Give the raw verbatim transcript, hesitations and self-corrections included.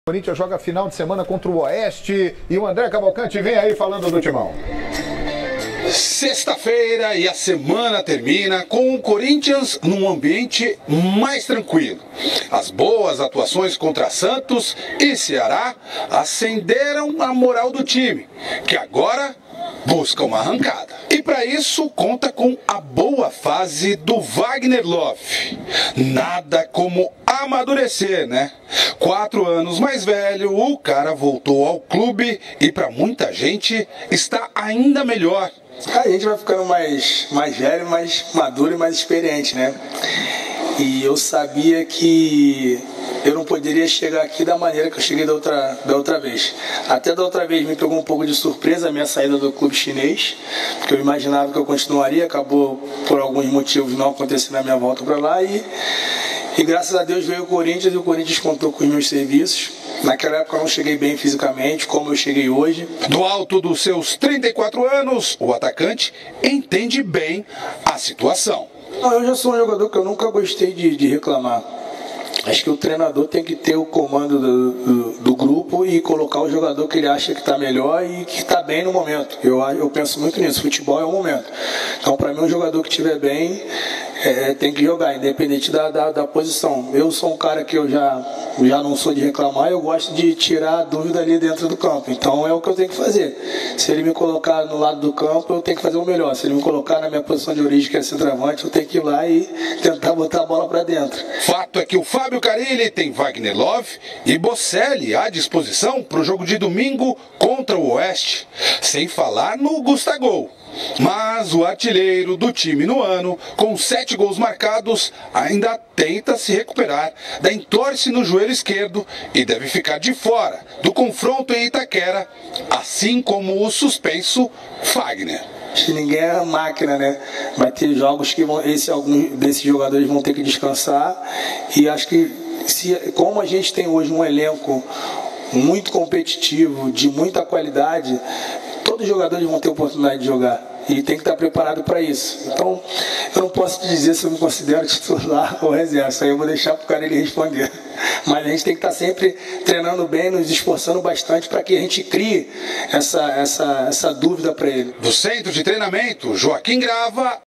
Corinthians joga final de semana contra o Oeste e o André Cavalcante vem aí falando do Timão. Sexta-feira e a semana termina com o Corinthians num ambiente mais tranquilo. As boas atuações contra Santos e Ceará acenderam a moral do time, que agora busca uma arrancada. E para isso conta com a boa fase do Wagner Love. Nada como amadurecer, né? Quatro anos mais velho, o cara voltou ao clube e para muita gente está ainda melhor. A gente vai ficando mais, mais velho, mais maduro e mais experiente, né? E eu sabia que eu não poderia chegar aqui da maneira que eu cheguei da outra, da outra vez. Até da outra vez me pegou um pouco de surpresa a minha saída do clube chinês, porque eu imaginava que eu continuaria, acabou por alguns motivos não acontecendo a minha volta para lá e, e graças a Deus veio o Corinthians e o Corinthians contou com os meus serviços. Naquela época eu não cheguei bem fisicamente, como eu cheguei hoje. Do alto dos seus trinta e quatro anos, o atacante entende bem a situação. Não, eu já sou um jogador que eu nunca gostei de, de reclamar. Acho que o treinador tem que ter o comando do, do, do grupo e colocar o jogador que ele acha que está melhor e que está bem no momento. Eu, eu penso muito nisso, futebol é o momento. Então, para mim, um jogador que estiver bem é, tem que jogar, independente da, da, da posição. Eu sou um cara que eu já, já não sou de reclamar, eu gosto de tirar a dúvida ali dentro do campo. Então, é o que eu tenho que fazer. Se ele me colocar no lado do campo, eu tenho que fazer o melhor. Se ele me colocar na minha posição de origem, que é centroavante, eu tenho que ir lá e tentar botar a bola para dentro. Fato é que o Fábio Carille tem Wagner Love e Bocelli à disposição para o jogo de domingo contra o Oeste, sem falar no Gustavo. Mas o artilheiro do time no ano, com sete gols marcados, ainda tenta se recuperar da entorse no joelho esquerdo e deve ficar de fora do confronto em Itaquera, assim como o suspenso Fagner. Acho que ninguém é máquina, né? Vai ter jogos que vão, esse, alguns desses jogadores vão ter que descansar e acho que se, como a gente tem hoje um elenco muito competitivo, de muita qualidade, todos os jogadores vão ter oportunidade de jogar e tem que estar preparado para isso. Então, eu não posso te dizer se eu me considero titular ou reserva, isso aí eu vou deixar para o cara ele responder. Mas a gente tem que estar sempre treinando bem, nos esforçando bastante para que a gente crie essa, essa, essa dúvida para ele. Do centro de treinamento, Joaquim Grava